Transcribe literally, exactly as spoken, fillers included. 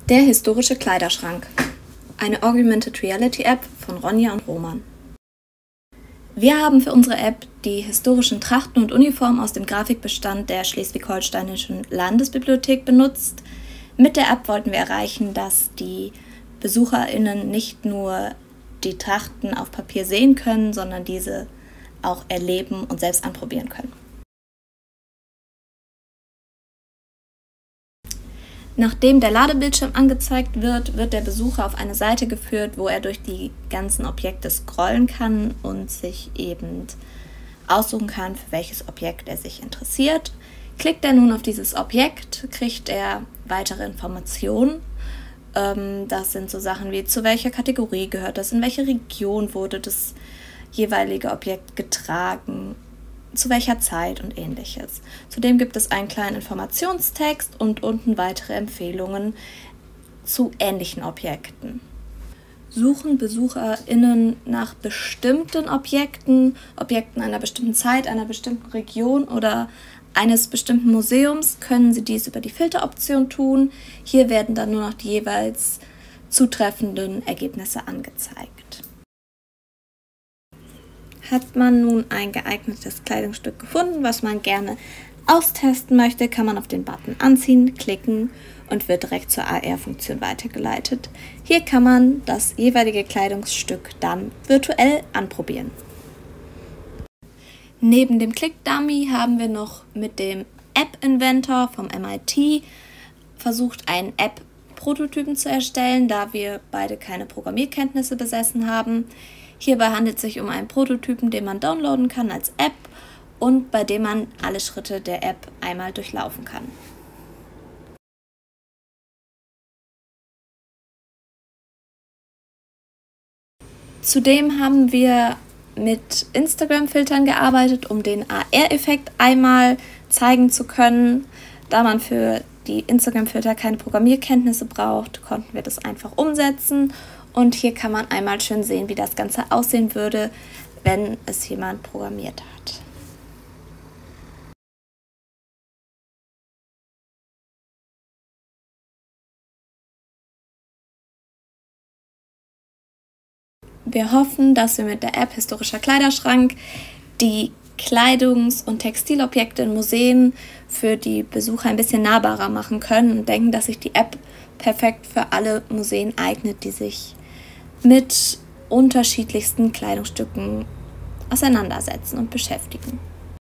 Der historische Kleiderschrank. Eine Augmented Reality App von Ronja und Roman. Wir haben für unsere App die historischen Trachten und Uniformen aus dem Grafikbestand der Schleswig-Holsteinischen Landesbibliothek benutzt. Mit der App wollten wir erreichen, dass die BesucherInnen nicht nur die Trachten auf Papier sehen können, sondern diese auch erleben und selbst anprobieren können. Nachdem der Ladebildschirm angezeigt wird, wird der Besucher auf eine Seite geführt, wo er durch die ganzen Objekte scrollen kann und sich eben aussuchen kann, für welches Objekt er sich interessiert. Klickt er nun auf dieses Objekt, kriegt er weitere Informationen. Ähm, das sind so Sachen wie, zu welcher Kategorie gehört das, in welche Region wurde das jeweilige Objekt getragen, zu welcher Zeit und ähnliches. Zudem gibt es einen kleinen Informationstext und unten weitere Empfehlungen zu ähnlichen Objekten. Suchen BesucherInnen nach bestimmten Objekten, Objekten einer bestimmten Zeit, einer bestimmten Region oder eines bestimmten Museums, können sie dies über die Filteroption tun. Hier werden dann nur noch die jeweils zutreffenden Ergebnisse angezeigt. Hat man nun ein geeignetes Kleidungsstück gefunden, was man gerne austesten möchte, kann man auf den Button anziehen, klicken und wird direkt zur A R-Funktion weitergeleitet. Hier kann man das jeweilige Kleidungsstück dann virtuell anprobieren. Neben dem Click-Dummy haben wir noch mit dem App-Inventor vom M I T versucht, einen App-Prototypen zu erstellen, da wir beide keine Programmierkenntnisse besessen haben. Hierbei handelt es sich um einen Prototypen, den man downloaden kann als App und bei dem man alle Schritte der App einmal durchlaufen kann. Zudem haben wir mit Instagram-Filtern gearbeitet, um den A R-Effekt einmal zeigen zu können. Da man für die Instagram-Filter keine Programmierkenntnisse braucht, konnten wir das einfach umsetzen. Und hier kann man einmal schön sehen, wie das Ganze aussehen würde, wenn es jemand programmiert hat. Wir hoffen, dass wir mit der App Historischer Kleiderschrank die Kleidungs- und Textilobjekte in Museen für die Besucher ein bisschen nahbarer machen können und denken, dass sich die App perfekt für alle Museen eignet, die sich mit unterschiedlichsten Kleidungsstücken auseinandersetzen und beschäftigen.